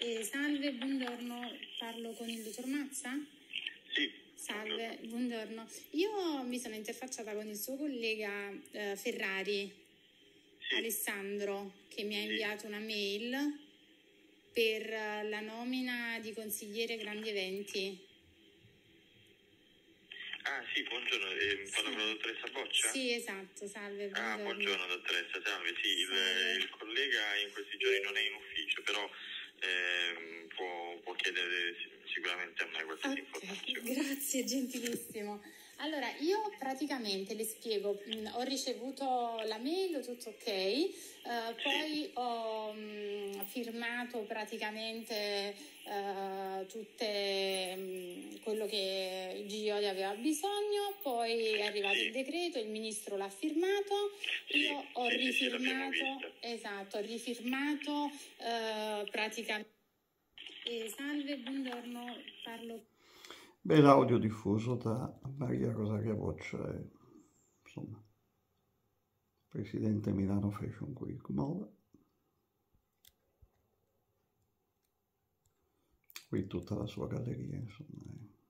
Salve, buongiorno, parlo con il dottor Mazza? Sì. Salve, buongiorno. Io mi sono interfacciata con il suo collega Ferrari, Sì. Alessandro, che mi ha inviato una mail per la nomina di consigliere grandi eventi. Ah sì, buongiorno, parlo con la dottoressa Boccia? Sì, esatto, salve, buongiorno. Ah, buongiorno dottoressa, salve, sì, il collega in questi giorni non è in ufficio, però può chiedere sicuramente a me qualsiasi informazione. Grazie, gentilissimo. Allora, io praticamente le spiego, ho ricevuto la mail, tutto ok, poi ho firmato praticamente tutte quello che il GIODI aveva bisogno, poi è arrivato il decreto, il ministro l'ha firmato, io ho rifirmato, esatto, ho rifirmato praticamente. Salve, buongiorno, parlo. Beh, l'audio diffuso da Maria Rosaria Boccia, insomma, presidente Milano Fashion Week Moda. Qui tutta la sua galleria, insomma.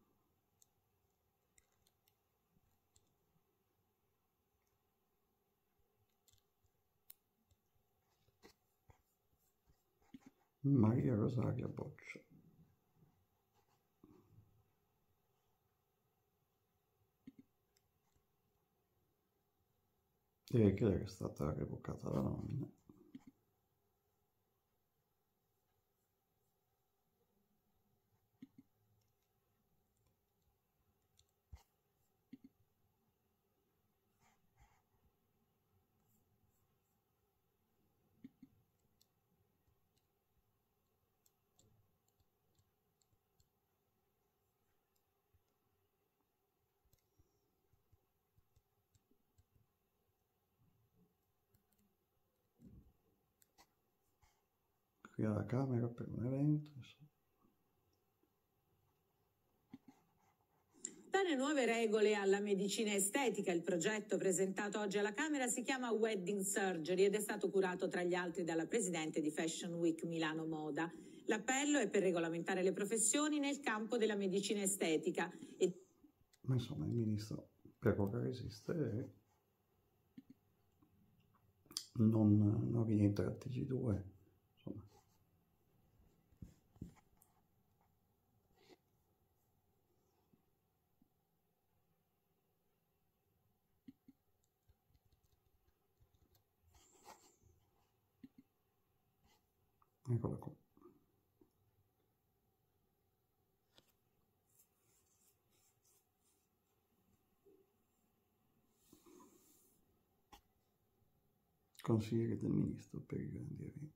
Maria Rosaria Boccia. Direi che è stata revocata la nomina. Qui alla Camera per un evento, insomma. Dalle nuove regole alla medicina estetica, il progetto presentato oggi alla Camera si chiama Wedding Surgery ed è stato curato tra gli altri dalla presidente di Fashion Week Milano Moda. L'appello è per regolamentare le professioni nel campo della medicina estetica. Ma insomma il ministro per ora resiste e non rientra al TG2, insomma. Eccola qua. Consigliere del ministro per i grandi eventi.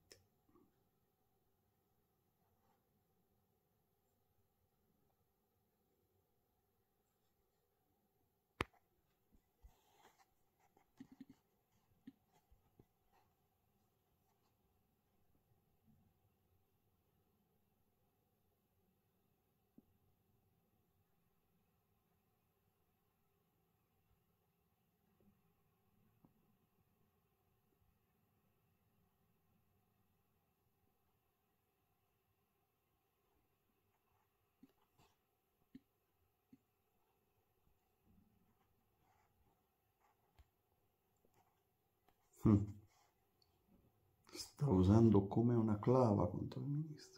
Sta usando come una clava contro il ministro.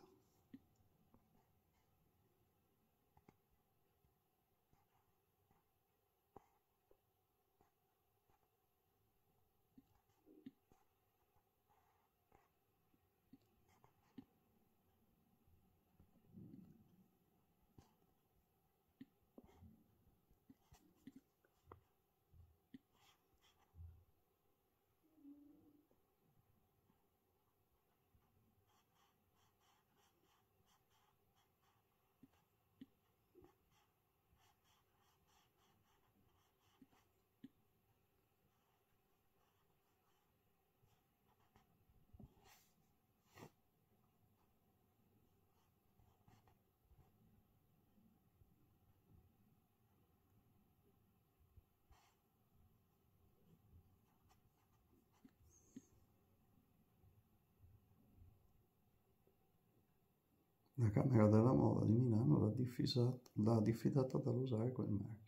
La Camera della Moda di Milano l'ha diffidata dall'usare quel marchio.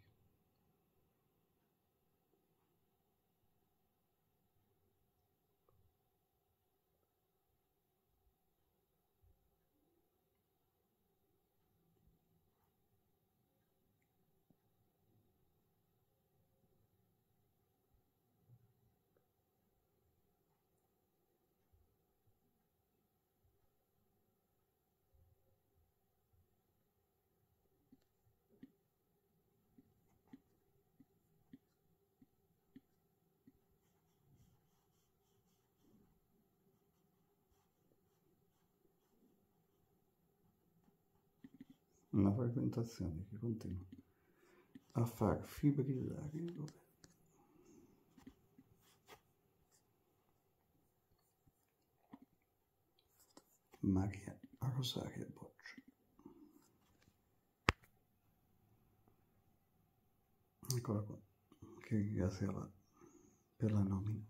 Una frequentazione che continua a far fibrillare il governo. Maria Rosaria Boccia. Eccola qua, che ringraziava per la nomina.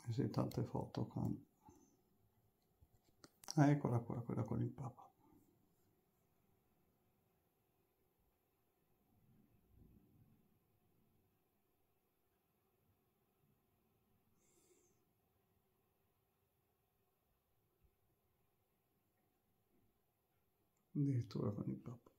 Sì, tante foto con... Ah, eccola qua, quella con il Papa. Addirittura con il Papa.